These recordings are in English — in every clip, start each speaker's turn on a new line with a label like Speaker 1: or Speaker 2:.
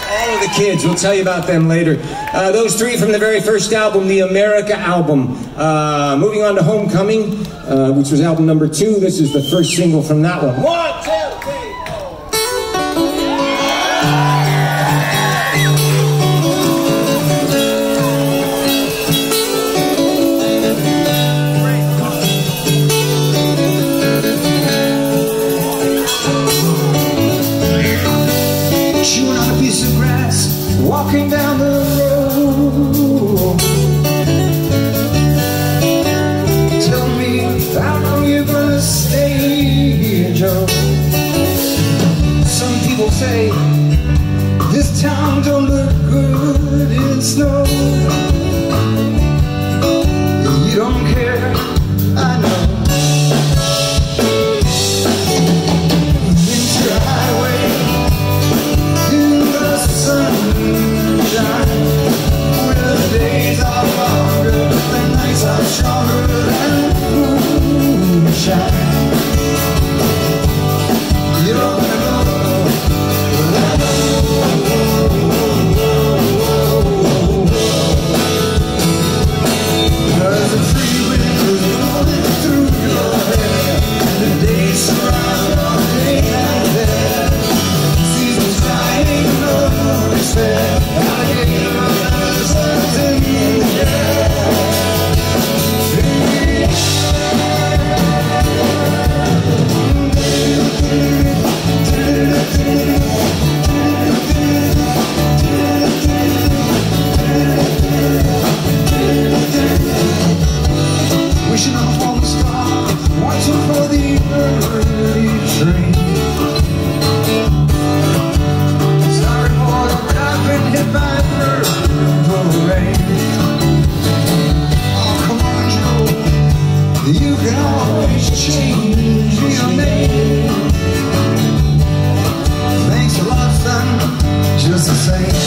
Speaker 1: All of the kids, we'll tell you about them later. Those three from the very first album, the America album. Moving on to Homecoming, which was album number 2. This is the first single from that one. 1, 2, 3, 4.
Speaker 2: Walking down the road, tell me how long you're gonna stay, Joe. Some people say this town don't look good in snow. You don't care, I know. Ventura Highway in the sunshine, where the days are longer, the nights are stronger than moonshine. You don't know, but I know. 'Cause the free wind is blowing through your hair, and the days surround your day like that. Seasons dying, no despair. Alligator is in the air. Wishing on a falling star, watching for the early train. Sorry boy, but I've been hit by purple rain. Oh, come on, Joe, you can always change your name. Thanks a lot, son, just the same.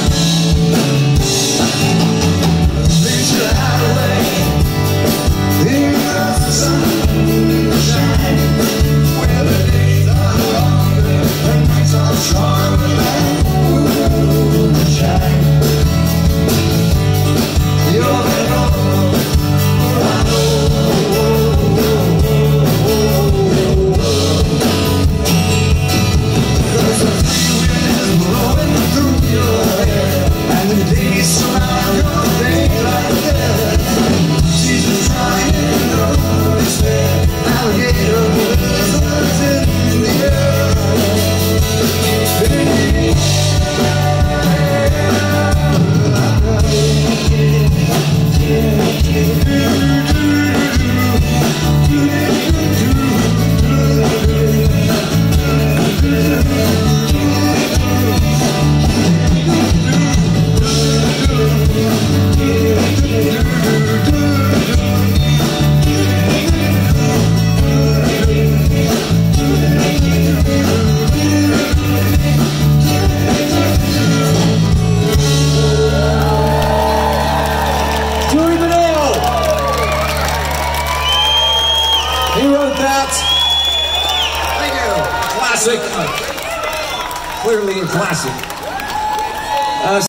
Speaker 2: Ventura Highway in the sunshine, where the days are longer, the nights are stronger than moonshine. You're the road, I know. 'Cause the free wind is blowing through your hair, and the days surround your day like that. Seasons trying to despair. Alligator is in the air.
Speaker 1: He wrote that. Thank you. Classic. Clearly a classic.